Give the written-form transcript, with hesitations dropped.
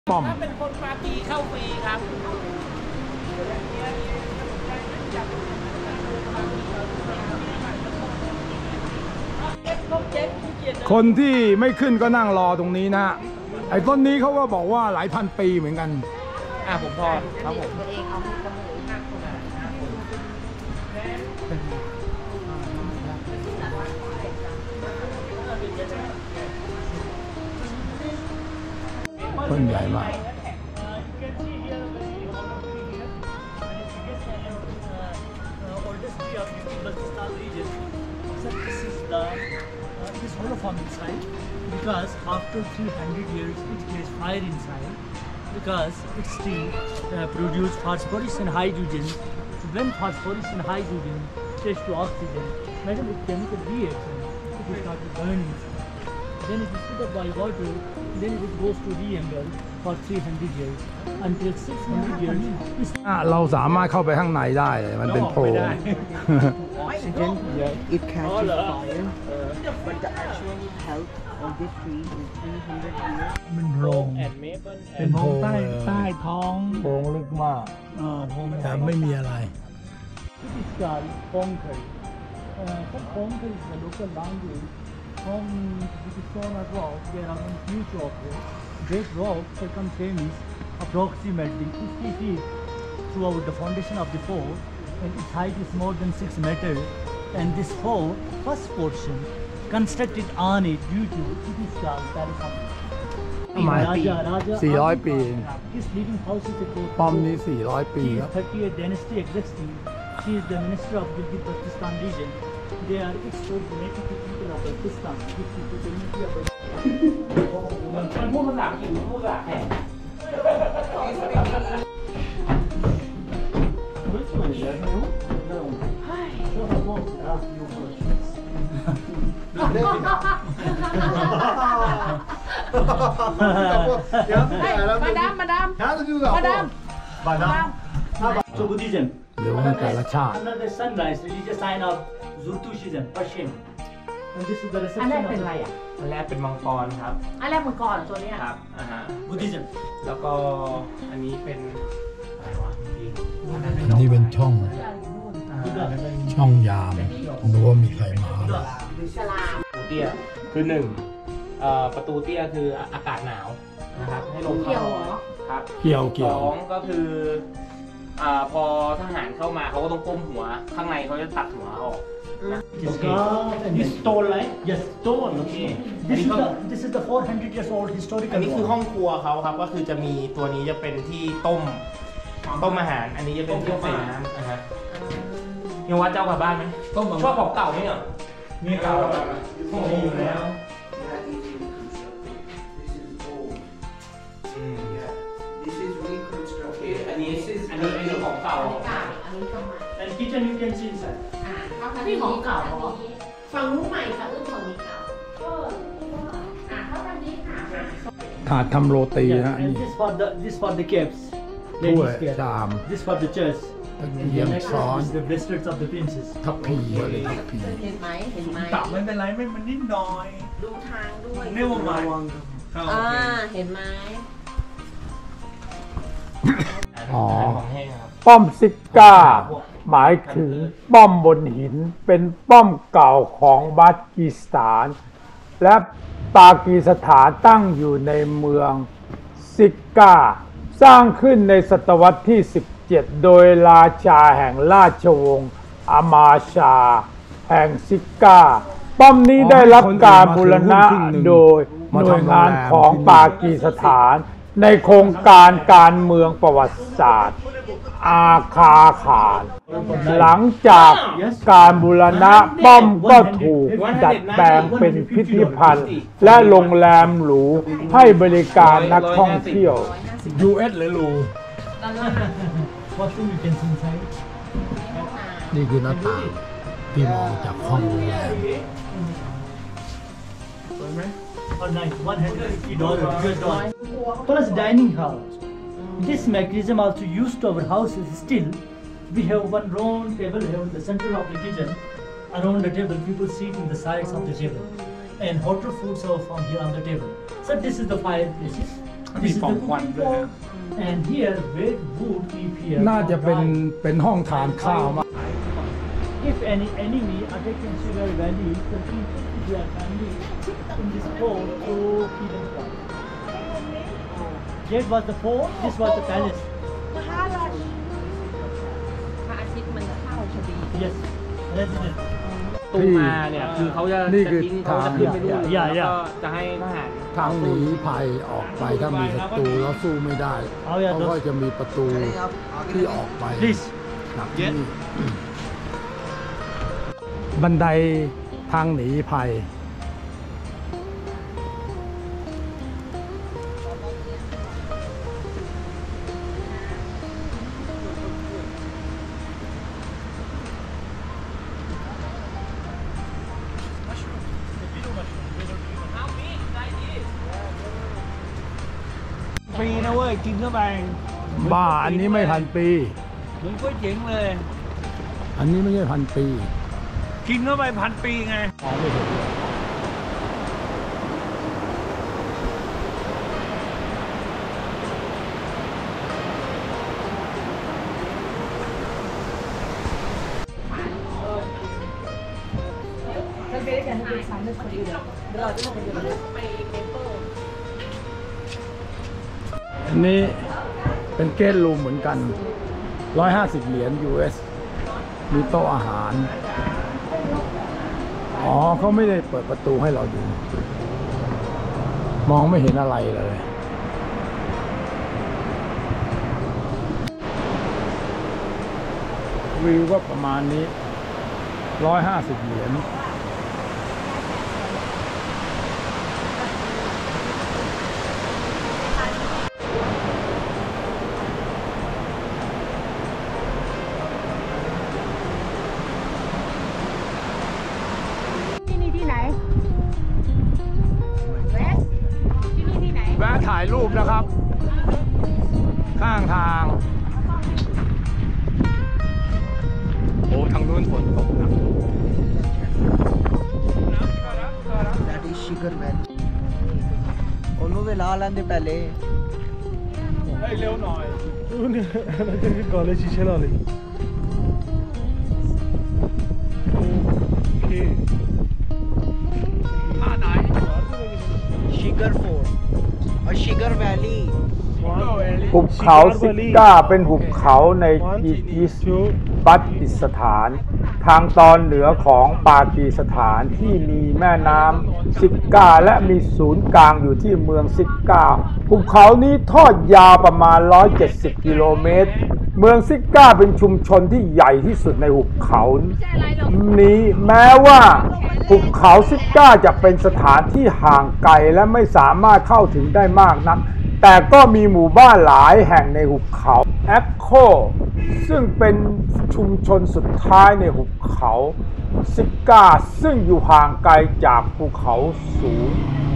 ป้อมถ้าเป็นคนปาร์ตี้เข้าฟรีครับคนที่ไม่ขึ้นก็นั่งรอตรงนี้นะไอ้ต้นนี้เขาก็บอกว่าหลายพันปีเหมือนกันผมพอครับผมต้นใหญ่มาก This holoform inside because after 300 years it gets fire inside because it still produce phosphorus and hydrogen. When phosphorus and hydrogen touch to oxygen, madam, it chemical reaction. It will start to burn inside. Then it is put up by water. Then it goes to re-embalm for 300 years until 600 years. เราสามารถเข้าไปข้างในได้เลยมันเป็นโพรง Oxygen, it catches fire, but the actual health of this tree is 300 years. เป็นโพรงเป็นโพรงใต้ท้องโพรงลึกมากโพรงแต่ไม่มีอะไร It is called Ponkai. Ponkai is the local language. From Bukisona rock, there are huge rocks here. Great rocks become famous approximately 50 feet throughout the foundation of the fort, and its height is more than 6 meters. And this fort, first portion, constructed on it due to it is called Parasam. 400 ปี His living house is a court. ป้อมนี้400 ปีครับ 38th dynasty existing. She is the minister of Gilgit-Baltistan region. They are extraordinary people of Baltistan. This is the dignity of มันพูดภาษาอังกฤษพูดภาษาแขก So Buddhism. หรือว่าแต่ละชาติ Another sunrise, religious sign of Zurtushism, Persian. And this is the อัน reception แรก of เป็นอะไรอ่ะอันแรกเป็นมังกรครับอันแรกมังกรตัวเนี้ยครับ Buddhism. แล้วก็อันนี้เป็นอะไรวะพี่อันนี้เป็นช่องยามดูว่ามีใครมาสลามประตูเตี้ยคือหนึ่งประตูเตี้ยคืออากาศหนาวนะครับให้ลมเข้าร้อนครับเกี่ยวสองก็คือพอทหารเข้ามาเขาก็ต้องก้มหัวข้างในเขาจะตัดหัวออก This stone, right? Yes, stone. Okay. This is the 400 years old อั historical นนี้คือ wall. ห้องครัวเขาครับก็คือจะมีตัวนี้จะเป็นที่ต้มอาหาร อันนี้จะเป็นที่ใส่น้ำนะฮะเฮียวัดเจ้ากลับบ้านไหมชอบของเก่าไหมเหรอมีเก่ามีอยู่แล้ว This is reconstructed. อันนี้ของเก่าอันนี้ทำไม And kitchen you can see inside. นี่ของเก่าเหรอฝั่งนู้นใหม่ค่ะฝั่งนี้เก่าเท่ากันนี้ค่ะถาดทำโรตี Yeah, นะ and this for the caps. ถ้วย Ladies' cap. ชาม This for the church. ตะ And เกีย the ง next ช้อน is the bracelets of the princess. ทัพพีอะไรทัพพีเห็นไหมต่ำไม่เป็นไรไม่มันนิดหน่อยดูทางด้วยเรียกว่าไม้เห็นไหมอ๋อของแห้งครับป้อมซิก้าหมายถึงป้อมบนหินเป็นป้อมเก่าของบากีสถาน และปากีสถานตั้งอยู่ในเมืองซิก้าสร้างขึ้นในศตวรรษที่ 17 โดยราชาแห่งราชวงศ์อามาชาแห่งซิก้าป้อมนี้ได้รับการบูรณะโดยหน่วยงานของปากีสถานในโครงการการเมืองประวัติศาสตร์อาคาขานหลังจากการบูรณะป้อมก็ถูกดัดแปลงเป็นพิพิธภัณฑ์และโรงแรมหรูให้บริการนักท่องเที่ยว US หรือรู What thing you can see inside? นี่คือหน้าต่างที่มองจากห้องโรงแรม Oh, nice. $150 US dollar. Plus dining hall. This mechanism also used to our houses still. We have one round table here in the center of the kitchen. Around the table, people sit in the sides of the table. And hotter food served from here on the table. So this is the fireplaces. มี This is ปล่อง the ควัน cooking ด้วย pot, and here where wood keep here. น่าจะเป็นห้องทานข้าวมาก If any enemy attack in Sugar Valley, the people their family in this fort to keep them quiet. That was the fort. This was the palace. พระอาทิตย์มันเข้าพอดี Yes, resident. ตูมาเนี่ยคือเขาจะนี่คือทิ้งเขาจะทางขึ้นไปนู่นอย่าแล้วก็จะให้ทหารทางหนีภัยออกไปถ้ามีศัตรูแล้วสู้ไม่ได้เอาอย่าเขาก็จะมีประตูที่ออกไป Please. จากที่นี่บันไดทางหนีภัยฟรีนะเว้ย กินเข้าไปบ้าอันนี้ไม่พันปีเหมือนก๋วยเจ๋งเลยอันนี้ไม่ใช่พันปีกินเข้าไปพันปีไงมองไม่เห็นเลย อันนี้เป็นเกสต์รูมเหมือนกัน 150 เหรียญ US มีโต๊ะอาหาร อ๋อเขาไม่ได้เปิดประตูให้เราดู มองไม่เห็นอะไรเลย วิวก็ประมาณนี้ 150 เหรียญที่นี่ที่ไหนเวสที่นี่ที่ไหนแวะถ่ายรูปนะครับ ข้างทาง โอ้ทางนู้นฝนตกหนัก That is Sugar Valley. ਉਹਨੂੰ ਵੀ ਲਾ ਲੈਂਦੇ ਪਹਿਲੇ ร็วหน่อยก่อนเลยชิเชลเลยโอเค Sugar Fort or Sugar Valley. หุบเขาซิก้าเป็นหุบเขาในกีกิสตัสถาน ทางตอนเหนือของปากีสถานที่มีแม่น้ำซิก้าและมีศูนย์กลางอยู่ที่เมืองซิก้าหุบเขานี้ทอดยาวประมาณ 170 กิโลเมตร เมืองซิก้าเป็นชุมชนที่ใหญ่ที่สุดในหุบเขานี้แม้ว่าหุบเขาซิก้าจะเป็นสถานที่ห่างไกลและไม่สามารถเข้าถึงได้มากนัก แต่ก็มีหมู่บ้านหลายแห่งในหุบเขาแอคโคซึ่งเป็นชุมชนสุดท้ายในหุบเขาซิก้าซึ่งอยู่ห่างไกลจากภูเขาสูง